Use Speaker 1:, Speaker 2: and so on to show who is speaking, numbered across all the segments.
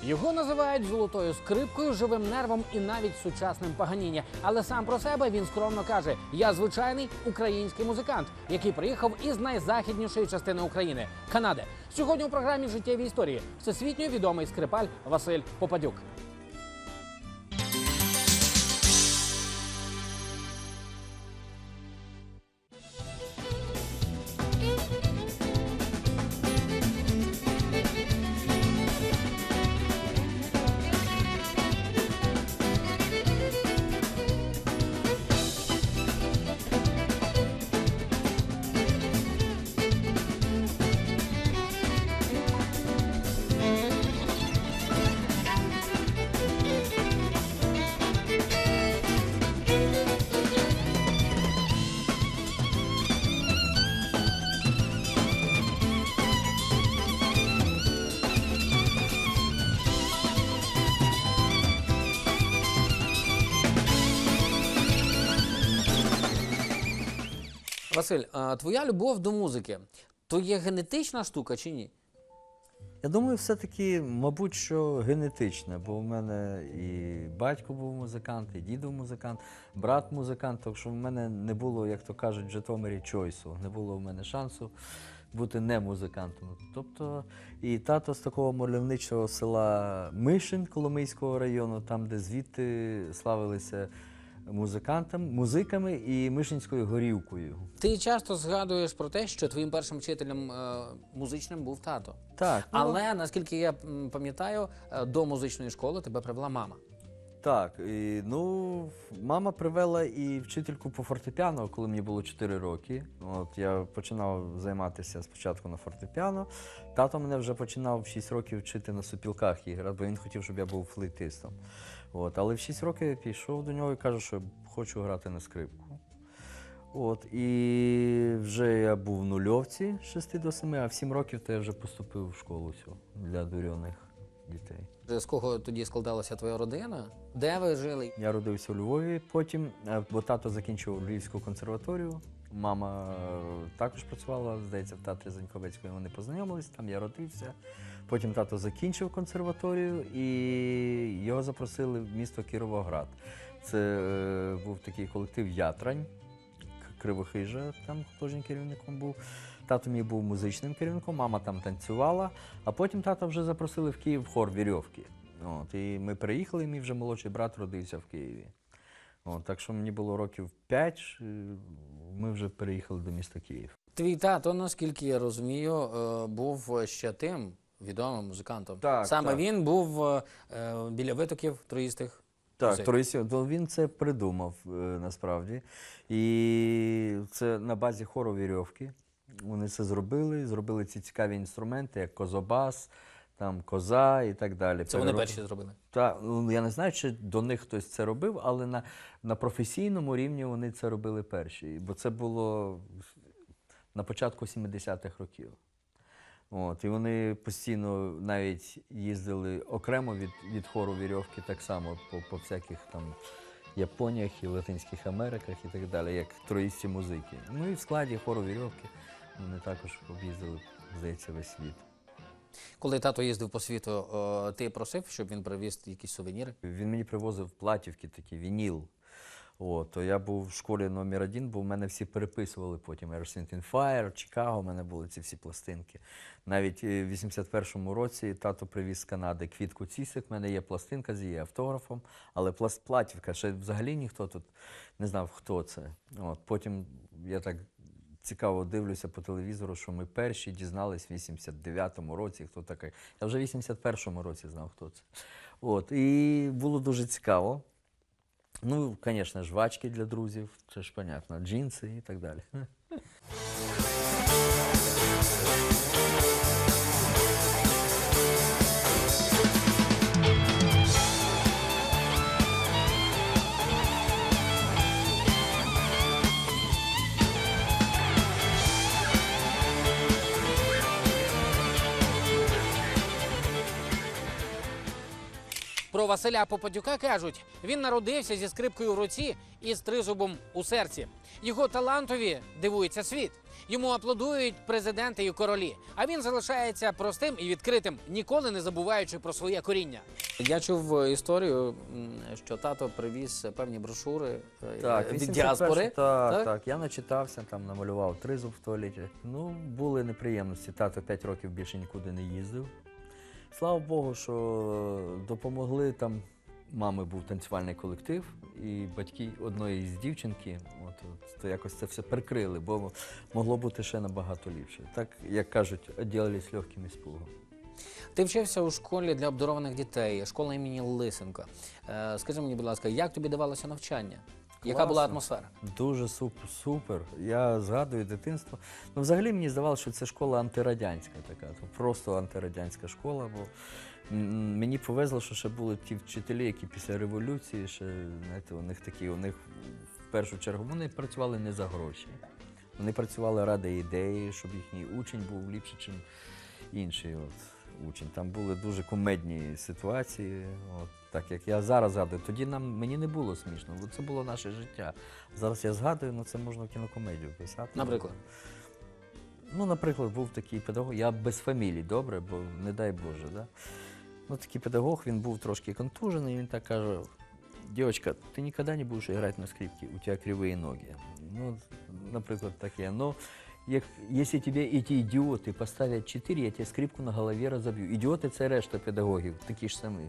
Speaker 1: Його називають золотою скрипкою, живим нервом і навіть сучасним паганіння. Але сам про себе він скромно каже: «Я звичайний український музикант, який приїхав із найзахіднішої частини України – Канади». Сьогодні у програмі «Життєві історії» всесвітньо відомий скрипаль Василь Попадюк. Василь, а твоя любов до музики – то є генетична штука чи ні?
Speaker 2: Я думаю, все-таки, мабуть, що генетичне, бо в мене і батько був музикант, і дід був музикант, брат музикант, так що в мене не було, як то кажуть, в Житомирі чойсу, не було в мене шансу бути не музикантом. Тобто і тато з такого мальовничого села Мишин Коломийського району, там, де звідти славилися музиками і Мишинською горілкою.
Speaker 1: Ти часто згадуєш про те, що твоїм першим вчителем музичним був тато.
Speaker 2: Так.
Speaker 1: Але, наскільки я пам'ятаю, до музичної школи тебе привела мама.
Speaker 2: Так, мама привела і вчительку по фортепіано, коли мені було 4 роки. Я починав займатися спочатку на фортепіано. Тато мене вже починав в 6 років вчити на сопілках іграти, бо він хотів, щоб я був флейтистом. Але в 6 років я пішов до нього і кажу, що хочу грати на скрипку. І вже я був в нульовці з 6 до 7, а в 7 років то я вже поступив в школу для дурьоних дітей.
Speaker 1: З кого тоді складалася твоя родина? Де ви жили?
Speaker 2: Я родився у Львові потім, бо тато закінчив Львівську консерваторію. Мама також працювала, здається, в театрі Заньковецької, вони познайомились, там я родився. Потім тато закінчив консерваторію і його запросили в місто Кіровоград. Це був такий колектив «Ятрань», Кривохижа, там художнім керівником був. Тато мій був музичним керівником, мама там танцювала, а потім тата вже запросили в Київ в хор «Вірьовки». І ми приїхали, і мій вже молодший брат родився в Києві. Так що мені було років 5, ми вже переїхали до міста Київ.
Speaker 1: Твій тато, наскільки я розумію, був ще тим відомим музикантом.
Speaker 2: Так,
Speaker 1: Саме
Speaker 2: так.
Speaker 1: він був біля витоків троїстих.
Speaker 2: Так, він це придумав насправді. І це на базі хору «Вірьовки». Вони це зробили ці цікаві інструменти, як козобас, там коза і так далі.
Speaker 1: Це вони перші зробили?
Speaker 2: Так, я не знаю, чи до них хтось це робив, але на професійному рівні вони це робили перші. Бо це було на початку 70-х років. І вони постійно навіть їздили окремо від хору «Вірьовки», так само по всяких там Японіях і Латинських Америках і так далі, як троїсті музики. І в складі хору «Вірьовки» вони також об'їздили, здається, весь світ.
Speaker 1: Коли тато їздив по світу, ти просив, щоб він привіз якісь сувеніри?
Speaker 2: Він мені привозив платівки такі, вініл. То я був в школі номер 1, бо в мене всі переписували потім. Earth, Wind and Fire, Чикаго, в мене були ці всі пластинки. Навіть в 81-му році тато привіз з Канади Квітку Цісик, в мене є пластинка з її автографом, але платівка, ще взагалі ніхто тут не знав, хто це. Потім я так цікаво дивлюся по телевізору, що ми перші дізнались в 89-му році, хто такий. Я вже в 81-му році знав, хто це. І було дуже цікаво. Звісно, жвачки для друзів, це ж, понятно, джинси і так далі.
Speaker 1: Про Василя Попадюка кажуть, він народився зі скрипкою в руці і з тризубом у серці. Його талантові дивується світ. Йому аплодують президенти і королі, а він залишається простим і відкритим, ніколи не забуваючи про своє коріння. Я чув історію, що тато привіз певні брошури від діаспори.
Speaker 2: Так, я начитався, там намалював тризуб в туалеті. Ну, були неприємності. Тато 5 років більше нікуди не їздив. Слава Богу, що допомогли там. Мами був танцювальний колектив, і батьки одної з дівчинки, то якось це все прикрили, бо могло бути ще набагато ліпше. Так, як кажуть, відділились легким іспугом.
Speaker 1: Ти вчився у школі для обдарованих дітей, школа імені Лисенка. Скажи мені, будь ласка, як тобі давалося навчання? Яка була атмосфера?
Speaker 2: Дуже супер. Я згадую дитинство. Ну, взагалі мені здавалося, що це школа антирадянська така, просто антирадянська школа, бо мені повезло, що ще були ті вчителі, які після революції, ще, знаєте, у них в першу чергу, вони працювали не за гроші. Вони працювали ради ідеї, щоб їхній учень був ліпше, ніж інший учень. Там були дуже кумедні ситуації, так як я зараз згадую. Тоді мені не було смішно, бо це було наше життя. Зараз я згадую, це можна в кінокомедію писати.
Speaker 1: Наприклад?
Speaker 2: Ну, наприклад, був такий педагог, я без фамілій, добре, бо не дай Боже, да? Ну, такий педагог, він був трошки контужений, він так каже: «Девочка, ти ніколи не будеш грати на скрипці, у тебе криві ноги». Ну, наприклад, таке. Но якщо тебе ці ідіоти поставлять 4, я тебе скрипку на голові розоб'ю. Ідіоти – це решта педагогів, такі ж самі.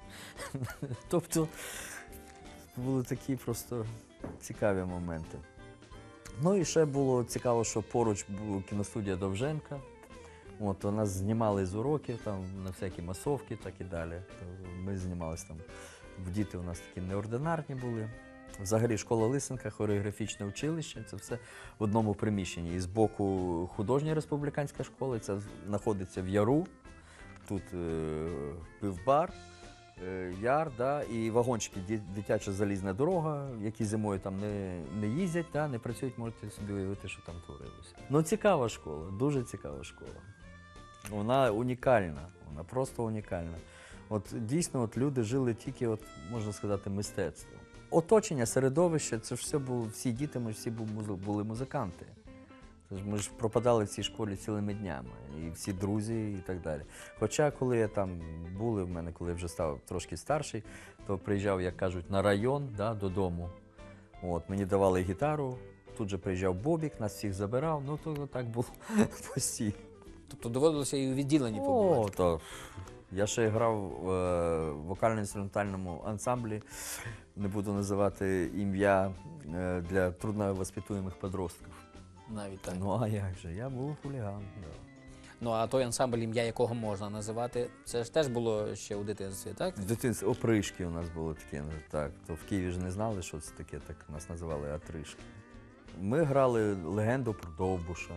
Speaker 2: Тобто, були такі просто цікаві моменти. Ну і ще було цікаво, що поруч була кіностудія Довженка. У нас знімали з уроків, там, на всякі масовки, так і далі. Ми знімалися там, діти у нас такі неординарні були. Взагалі школа Лисенка, хореографічне училище, це все в одному приміщенні. І з боку художня республіканська школа, це знаходиться в Яру, тут пивбар, яр, да, і вагончики, дитяча залізна дорога, які зимою там не їздять, да, не працюють, можете собі уявити, що там творилося. Ну, цікава школа, дуже цікава школа. Вона унікальна, вона просто унікальна. Дійсно, люди жили тільки, можна сказати, мистецтвом. Оточення, середовище, це ж все було, всі діти, ми ж всі були музиканти. Ми ж пропадали в цій школі цілими днями, і всі друзі, і так далі. Хоча, коли я там були, в мене, коли я вже став трошки старший, то приїжджав, як кажуть, на район, да, додому. Мені давали гітару, тут же приїжджав Бобік, нас всіх забирав, ну то так було постійно.
Speaker 1: Тобто доводилося і у відділенні побувати?
Speaker 2: Я ще грав в вокально-інструментальному ансамблі, не буду називати ім'я, для трудновоспитуємих подростків.
Speaker 1: Навіть так.
Speaker 2: Ну, а як же, я був хуліган. Да.
Speaker 1: Ну, а той ансамбль, ім'я якого можна називати, це ж теж було ще у дитинстві, так?
Speaker 2: В дитинстві опришки у нас було таке, так. То в Києві ж не знали, що це таке, так нас називали отришки. Ми грали легенду про Довбуша.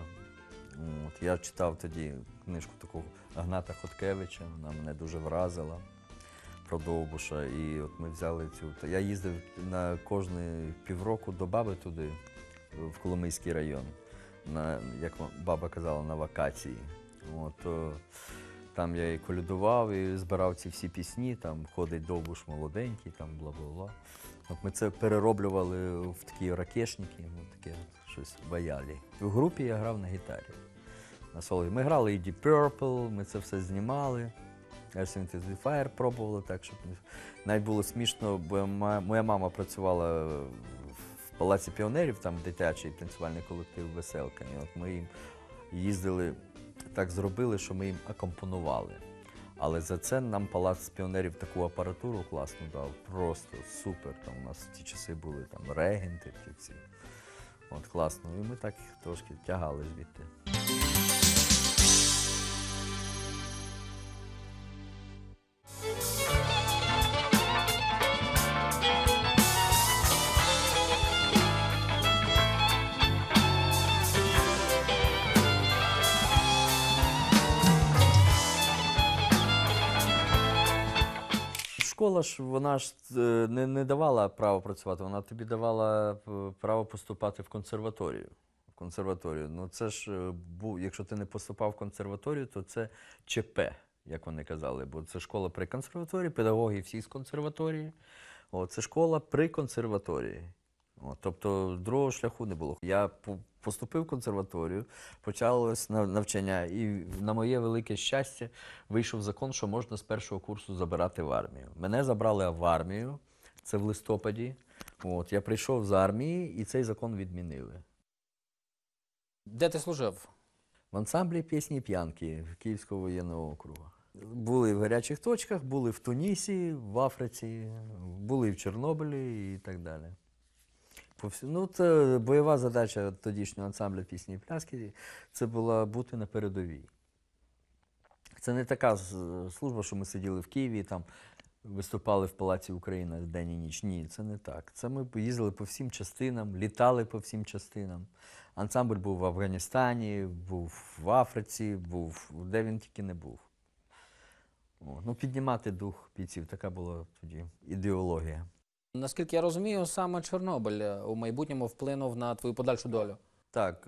Speaker 2: Я читав тоді книжку такого Гната Хоткевича, вона мене дуже вразила, про Довбуша. І ми взяли цю. Я їздив на кожні півроку до баби туди, в Коломийський район, як баба казала, на вакації. Там я і колядував, і збирав ці всі пісні, там ходить Довбуш молоденький, там бла-бла-бла. Ми це перероблювали в такі ракешники, таке щось баялі. В групі я грав на гітарі. На соло. Ми грали і Deep Purple, ми це все знімали. Air Fire пробували так, щоб навіть було смішно, бо моя мама працювала в Палаці піонерів, там дитячий танцювальний колектив «Веселка». І ми їм їздили, так зробили, що ми їм акомпонували. Але за це нам Палац піонерів таку апаратуру класну дав, просто супер. Там у нас в ті часи були там регенти, всі. Класно. І ми так їх трошки тягали звідти. Школа ж, вона ж не давала право працювати, вона тобі давала право поступати в консерваторію. Ну це ж, якщо ти не поступав в консерваторію, то це ЧП. як вони казали, бо це школа при консерваторії, педагоги всі з консерваторії. Це школа при консерваторії. Тобто другого шляху не було. Я поступив в консерваторію, почалось навчання, і на моє велике щастя вийшов закон, що можна з першого курсу забирати в армію. Мене забрали в армію, це в листопаді. Я прийшов з армії, і цей закон відмінили.
Speaker 1: Де ти служив?
Speaker 2: В ансамблі «Пісні і п'янки» Київського воєнного округу. Були в гарячих точках, були в Тунісі, в Африці, були в Чорнобилі і так далі. Це бойова задача тодішнього ансамблю «Пісні і пляски» – це була бути на передовій. Це не така служба, що ми сиділи в Києві, там виступали в Палаці Україна день і ніч. Ні, це не так. Це ми їздили по всім частинам, літали по всім частинам. Ансамбль був в Афганістані, був в Африці, був де він тільки не був. Піднімати дух бійців, така була тоді ідеологія.
Speaker 1: Наскільки я розумію, саме Чорнобиль у майбутньому вплинув на твою подальшу долю.
Speaker 2: Так,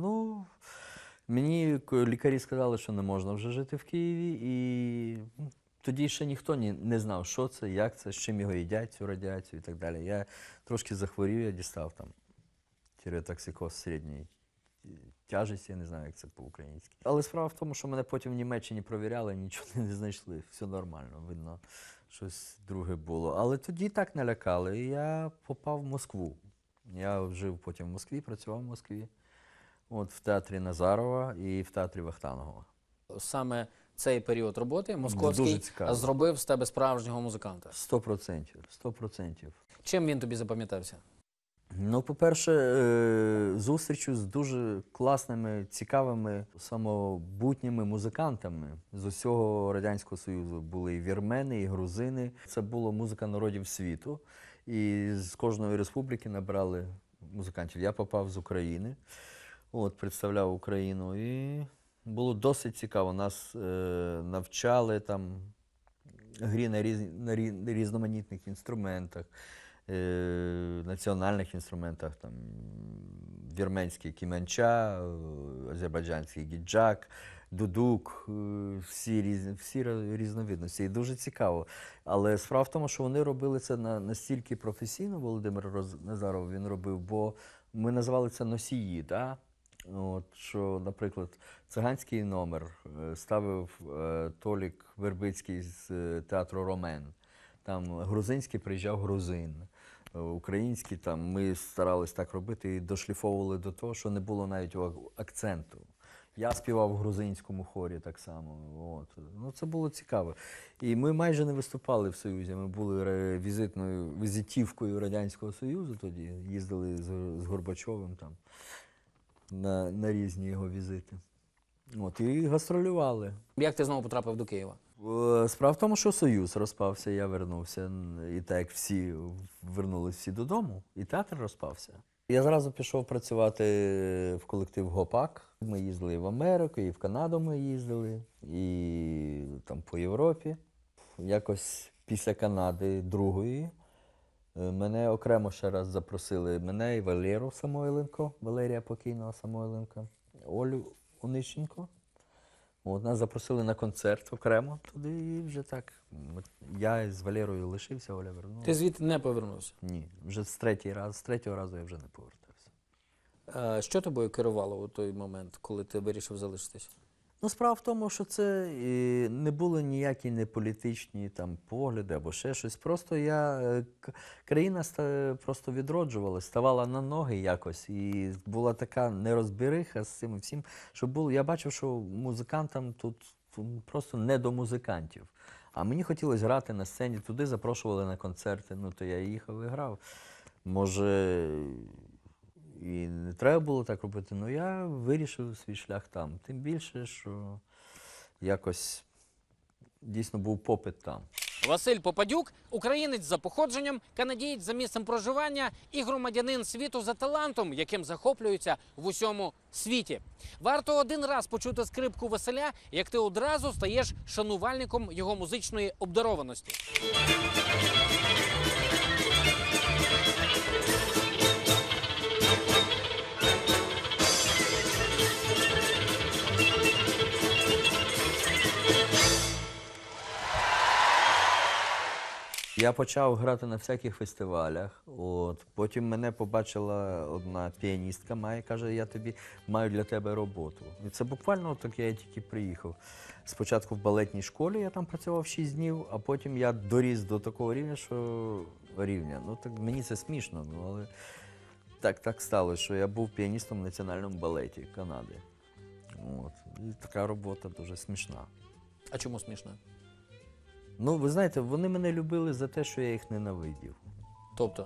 Speaker 2: мені лікарі сказали, що не можна вже жити в Києві, і тоді ще ніхто не знав, що це, як це, з чим його їдять, цю радіацію і так далі. Я трошки захворів, я дістав там тиреотоксикоз середньої тяжесті, я не знаю, як це по-українськи. Але справа в тому, що мене потім в Німеччині провіряли, нічого не знайшли, все нормально, видно, щось друге було. Але тоді так налякали, і я попав в Москву. Я жив потім в Москві, працював в Москві, в театрі Назарова і в театрі Вахтангова.
Speaker 1: Саме цей період роботи московський зробив з тебе справжнього музиканта?
Speaker 2: 100%.
Speaker 1: Чим він тобі запам'ятався?
Speaker 2: По-перше, зустрічю з дуже класними, цікавими, самобутніми музикантами з усього Радянського Союзу. Були і вірмени, і грузини. Це була музика народів світу. І з кожної республіки набрали музикантів. Я попав з України, представляв Україну. І було досить цікаво. Нас навчали там грі на різноманітних інструментах. Національних інструментах, там, вірменський кіманча, азербайджанський гіджак, дудук, всі різновидності. І дуже цікаво. Але справа в тому, що вони робили це настільки професійно, Володимир Назаров він робив, бо ми називали це носії, да? Що, наприклад, циганський номер ставив Толік Вербицький з театру «Ромен». Там грузинський приїжджав грузин, український, там ми старались так робити і дошліфовували до того, що не було навіть акценту. Я співав в грузинському хорі так само. Це було цікаво. І ми майже не виступали в Союзі, ми були візитівкою Радянського Союзу тоді, їздили з Горбачовим там на різні його візити. І гастролювали.
Speaker 1: Як ти знову потрапив до Києва?
Speaker 2: Справа в тому, що Союз розпався, я вернувся. І так як всі вернулись всі додому, і театр розпався. Я зразу пішов працювати в колектив «Гопак». Ми їздили і в Америку, і в Канаду ми їздили, і там по Європі. Якось після Канади другої мене окремо ще раз запросили. Мене і Валеру Самойленко, Валерія покійного Самойленка, Олю Онищенко. Нас запросили на концерт окремо туди, і вже так. Я з Валерою лишився, Оля вернулася.
Speaker 1: Ти звідти не повернувся?
Speaker 2: Ні, вже з третього разу я вже не повертався.
Speaker 1: Що тобою керувало у той момент, коли ти вирішив залишитись?
Speaker 2: Справа в тому, що це не були ніякі не політичні там погляди або ще щось. Просто країна просто відроджувалась, ставала на ноги якось. І була така нерозбериха з цим всім, що я бачив, що музикантам тут просто не до музикантів. А мені хотілося грати на сцені, туди запрошували на концерти, то я їхав і грав. Може, і не треба було так робити, але я вирішив свій шлях там. Тим більше, що якось дійсно був попит там.
Speaker 1: Василь Попадюк – українець за походженням, канадієць за місцем проживання і громадянин світу за талантом, яким захоплюються в усьому світі. Варто один раз почути скрипку Василя, як ти одразу стаєш шанувальником його музичної обдарованості.
Speaker 2: Я почав грати на всяких фестивалях. Потім мене побачила одна піаністка Майя, каже, я тобі маю для тебе роботу. І це буквально так я тільки приїхав. Спочатку в балетній школі я там працював 6 днів, а потім я доріс до такого рівня, ну так мені це смішно, але так сталося, що я був піаністом в національному балеті Канади. І така робота дуже смішна.
Speaker 1: А чому смішно?
Speaker 2: Ну, ви знаєте, вони мене любили за те, що я їх ненавидів.
Speaker 1: Тобто?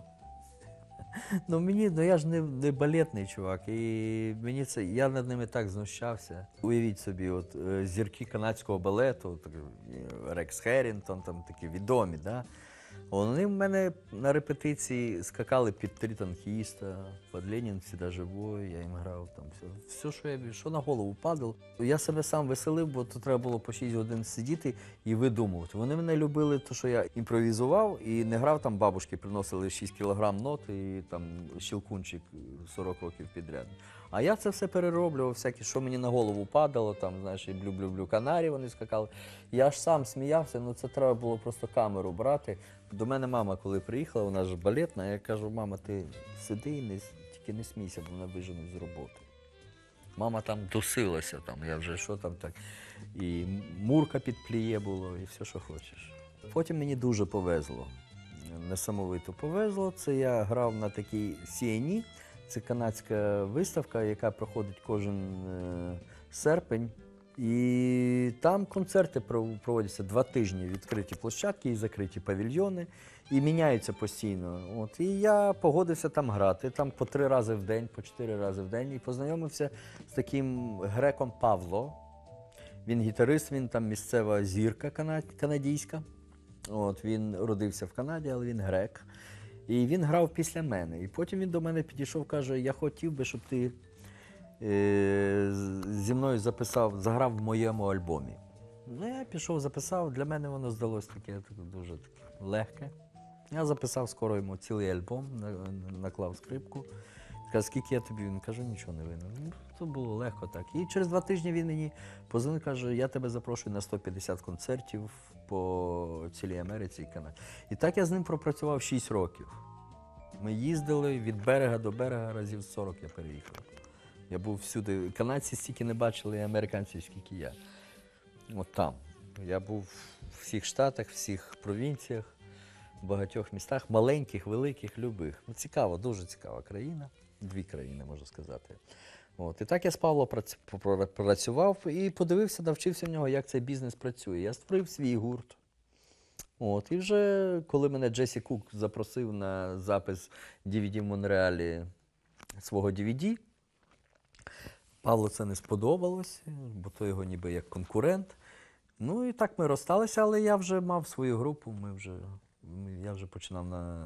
Speaker 2: Я ж не балетний чувак, і я над ними так знущався. Уявіть собі, зірки канадського балету, Рекс Херрінгтон, там такі відомі, да? Вони в мене на репетиції скакали під 3 танкіста, під Ленін всегда живой, я їм грав там все, що на голову падало. Я себе сам веселив, бо то треба було по 6 годин сидіти і видумувати. Вони мене любили, то що я імпровізував і не грав, там бабушки приносили 6 кілограм нот і там щелкунчик 40 років підряд. А я це все перероблював, всяке, що мені на голову падало, там, знаєш, і блю-блю-блю канарі вони скакали. Я ж сам сміявся, це треба було просто камеру брати. До мене мама, коли приїхала, вона ж балетна, я кажу, мама, ти сиди і тільки не смійся, бо мене виженуть з роботи. Мама там досилася, я вже що там так. І мурка під пліє було, і все, що хочеш. Потім мені дуже повезло, несамовито повезло. Це я грав на такій CNE, це канадська виставка, яка проходить кожен серпень. І там концерти проводяться 2 тижні, відкриті площадки і закриті павільйони, і міняються постійно. І я погодився там грати, там по 3 рази в день, по 4 рази в день, і познайомився з таким греком Павло. Він гітарист, він там місцева зірка канадійська. Він родився в Канаді, але він грек. І він грав після мене. І потім він до мене підійшов, каже, я хотів би, щоб ти зі мною заграв в моєму альбомі. Я пішов, записав, для мене воно здалося таке дуже легке. Я записав скоро йому цілий альбом, наклав скрипку. Каже, скільки я тобі? Він каже, нічого не винен. Це було легко так. І через 2 тижні він мені позвонив, каже, я тебе запрошую на 150 концертів по цілій Америці і Канаді. І так я з ним пропрацював 6 років. Ми їздили від берега до берега, разів 40 я переїхав. Я був всюди. Канадці стільки не бачили, і американці, скільки я. Там. Я був в всіх штатах, в всіх провінціях, в багатьох містах, маленьких, великих, любих. Цікаво, дуже цікава країна. 2 країни, можна сказати. І так я з Павлом працював і подивився, навчився в нього, як цей бізнес працює. Я створив свій гурт. І вже, коли мене Джесі Кук запросив на запис DVD в Монреалі свого DVD, Павлу це не сподобалось, бо то його ніби як конкурент. І так ми розсталися, але я вже мав свою групу, я вже починав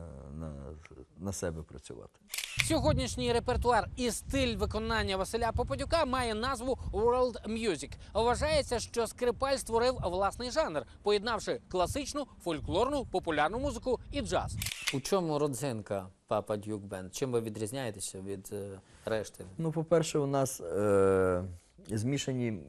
Speaker 2: на себе працювати.
Speaker 1: Сьогоднішній репертуар і стиль виконання Василя Попадюка має назву World Music. Вважається, що Скрипаль створив власний жанр, поєднавши класичну, фольклорну, популярну музику і джаз. У чому родзинка Попадюк Бенд? Чим ви відрізняєтеся від решти?
Speaker 2: По-перше, у нас змішані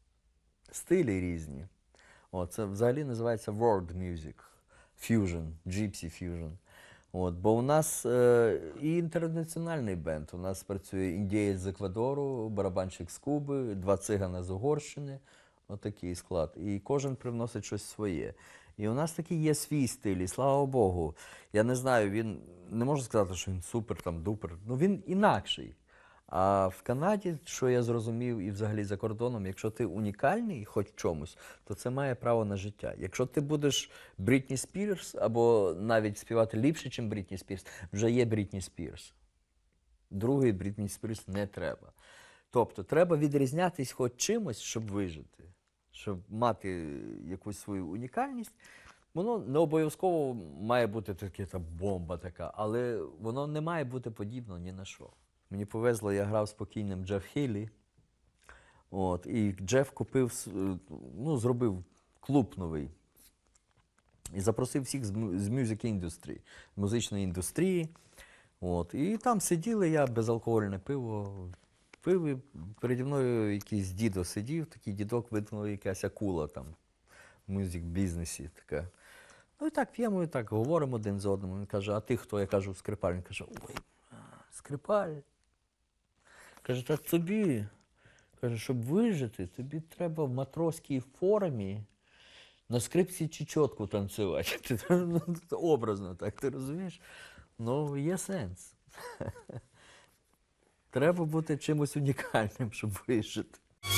Speaker 2: стилі різні. Це взагалі називається World Music, Fusion, Gypsy Fusion. Бо у нас і інтернаціональний бенд. У нас працює індієць з Еквадору, барабанщик з Куби, 2 цигана з Угорщини. Такий склад. І кожен привносить щось своє. І у нас такий є свій стиль, і слава Богу. Я не знаю, він, не можу сказати, що він супер, там, дупер. Він інакший. А в Канаді, що я зрозумів, і взагалі за кордоном, якщо ти унікальний хоч в чомусь, то це має право на життя. Якщо ти будеш Брітні Спірс, або навіть співати ліпше, ніж Брітні Спірс, вже є Брітні Спірс. Другої Брітні Спірс не треба. Тобто, треба відрізнятись хоч чимось, щоб вижити, щоб мати якусь свою унікальність. Воно не обов'язково має бути таке, бомба така, але воно не має бути подібно ні на що. Мені повезло, я грав з покійним Джеф Хейлі. І Джеф зробив клуб новий. І запросив всіх з music industry, музичної індустрії. І там сиділи, я безалкогольне пиво пив, і переді мною якийсь дідо сидів, такий дідок, видно, якась акула там в музик-бізнесі така. Ну і так п'ємо, і так говоримо один з одним. Він каже, а ти хто? Я кажу, скрипаль. Він каже, ой, скрипаль. Каже, та тобі, каже, щоб вижити, тобі треба в матросській формі на скрипці чечотку танцювати. Образно так, ти розумієш? Ну, є сенс. Треба бути чимось унікальним, щоб вижити.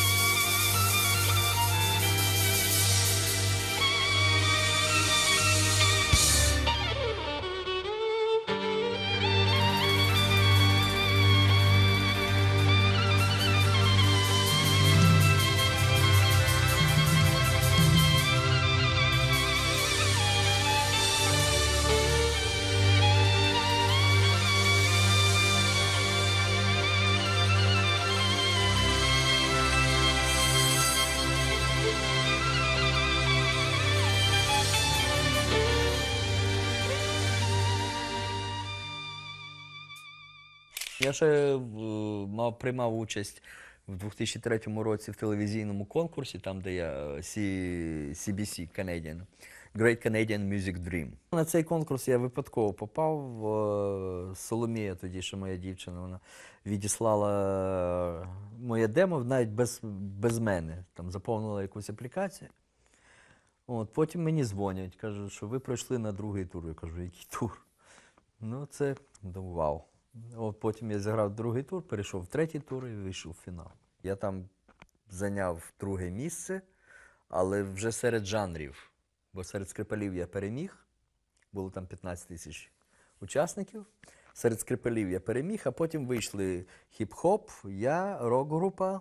Speaker 2: Я ще приймав участь в 2003 році в телевізійному конкурсі, там, де я CBC Canadian, Great Canadian Music Dream. На цей конкурс я випадково попав. Соломія, тоді ще моя дівчина, вона відіслала моє демо навіть без мене. Там заповнила якусь аплікацію. От, потім мені дзвонять, кажуть, що ви пройшли на другий тур. Я кажу, який тур? Ну, це вау. От потім я зіграв другий тур, перейшов в третій тур і вийшов в фінал. Я там зайняв друге місце, але вже серед жанрів. Бо серед скрипалів я переміг, було там 15 тисяч учасників. Серед скрипалів я переміг, а потім вийшли хіп-хоп, я, рок-група,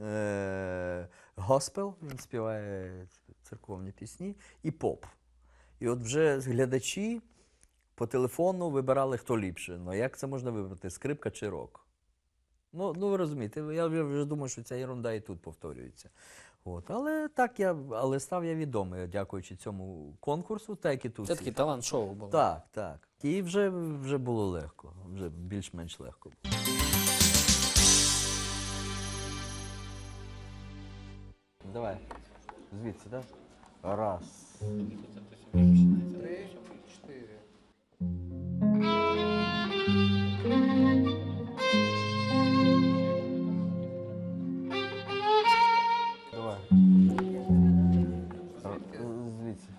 Speaker 2: госпел, він співає церковні пісні, і поп. І от вже глядачі по телефону вибирали, хто ліпше. Ну як це можна вибрати, скрипка чи рок? Ну ви розумієте, я вже думаю, що ця ерунда і тут повторюється. От. Але став я відомий, дякуючи цьому конкурсу, так і тут.
Speaker 1: Це такий талант-шоу було.
Speaker 2: Так. І вже було легко, вже більш-менш легко. Давай, звідси, так? Раз.
Speaker 3: 3, 4.
Speaker 2: Давай. Звідси.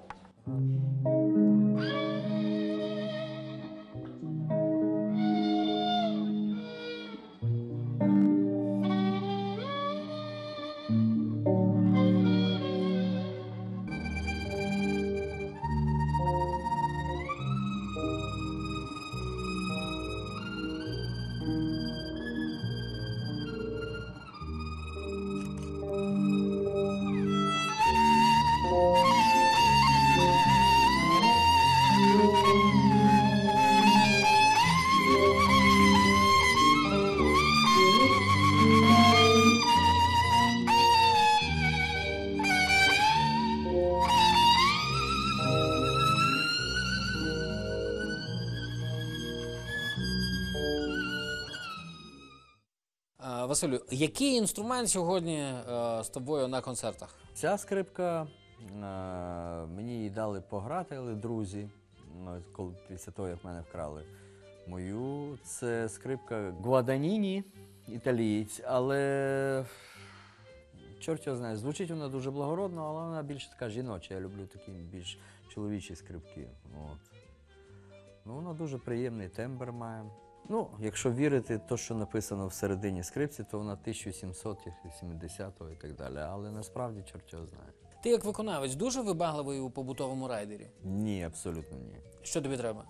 Speaker 1: Василю, який інструмент сьогодні з тобою на концертах?
Speaker 2: Ця скрипка, мені її дали пограти, але друзі, після того, як мене вкрали мою. Це скрипка Гваданіні, італієць, але чорт його знає, звучить вона дуже благородно, але вона більш така жіноча. Я люблю такі більш чоловічі скрипки. От. Ну, вона дуже приємний тембр має. Ну, якщо вірити те, що написано всередині скрипці, то вона 1770-го і так далі. Але насправді чорт його знає.
Speaker 1: Ти як виконавець дуже вибагливий у побутовому райдері?
Speaker 2: Ні, абсолютно ні.
Speaker 1: Що тобі треба?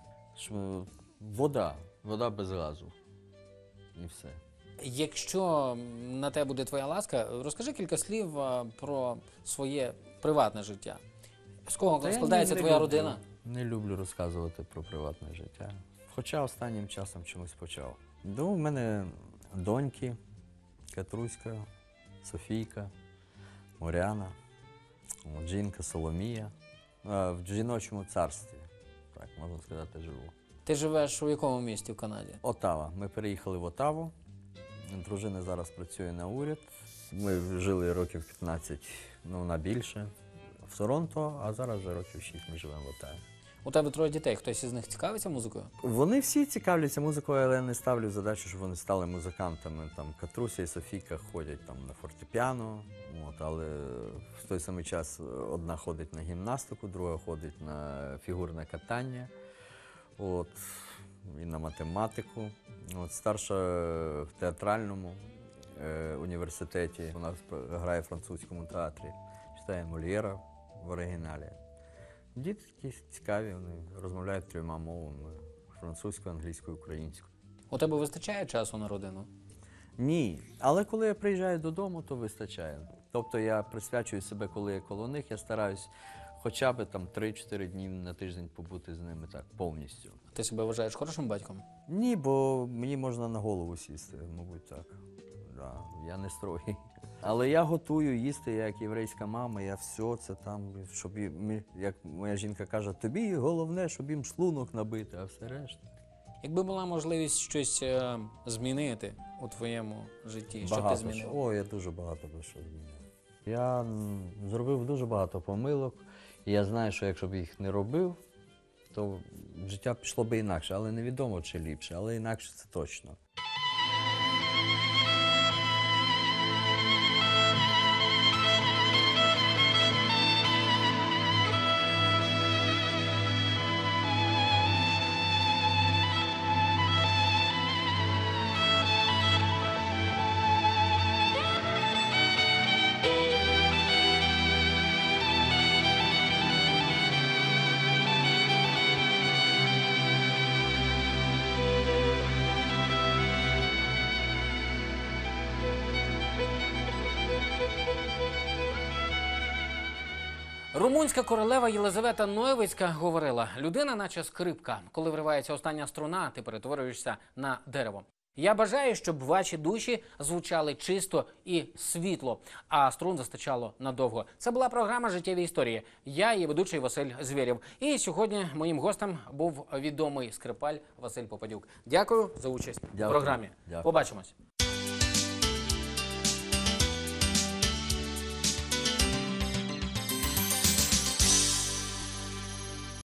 Speaker 2: Вода без газу. І все.
Speaker 1: Якщо на те буде твоя ласка, розкажи кілька слів про своє приватне життя. З кого
Speaker 2: Та я
Speaker 1: складається
Speaker 2: не
Speaker 1: твоя
Speaker 2: люблю.
Speaker 1: родина?
Speaker 2: Не люблю розказувати про приватне життя. Хоча останнім часом чомусь почав. Ну, в мене доньки, Катруська, Софійка, Моряна, жінка Соломія. В жіночому царстві, так можна сказати, живу.
Speaker 1: Ти живеш у якому місті в Канаді?
Speaker 2: Отава. Ми переїхали в Отаву. Дружина зараз працює на уряд. Ми жили років 15, ну, вона більше. в Торонто, а зараз вже років 6 ми живемо в Отаві.
Speaker 1: У тебе 3 дітей, хтось із них цікавиться музикою?
Speaker 2: Вони всі цікавляться музикою, але я не ставлю задачу, щоб вони стали музикантами. Там Катруся і Софійка ходять там на фортепіано, але в той самий час одна ходить на гімнастику, друга ходить на фігурне катання, і на математику. Старша в театральному університеті, вона грає в французькому театрі, читає Мольєра в оригіналі. Діти такі цікаві, вони розмовляють 3 мовами – французькою, англійською, українською.
Speaker 1: У тебе вистачає часу на родину?
Speaker 2: Ні, але коли я приїжджаю додому, то вистачає. Тобто я присвячую себе, коли я коло них, я стараюсь хоча б там 3-4 дні на тиждень побути з ними так повністю.
Speaker 1: Ти себе вважаєш хорошим батьком?
Speaker 2: Ні, бо мені можна на голову сісти, мабуть, так. Да, я не строгий. Але я готую їсти, як єврейська мама, я все це там, щоб, як моя жінка каже, тобі головне, щоб їм шлунок набити, а все решта.
Speaker 1: Якби була можливість щось змінити у твоєму житті, що б ти змінив?
Speaker 2: Я дуже багато би що змінив. Я зробив дуже багато помилок, і я знаю, що якщо б їх не робив, то життя пішло би інакше, але невідомо, чи ліпше, але інакше це точно.
Speaker 1: Румунська королева Єлизавета Нойвицька говорила: людина наче скрипка. Коли вривається остання струна, ти перетворюєшся на дерево. Я бажаю, щоб ваші душі звучали чисто і світло, а струн застачало надовго. Це була програма «Життєві історії». Я її ведучий Василь Звєрєв. І сьогодні моїм гостем був відомий скрипаль Василь Попадюк. Дякую за участь у програмі.
Speaker 2: Дякую.
Speaker 1: Побачимось.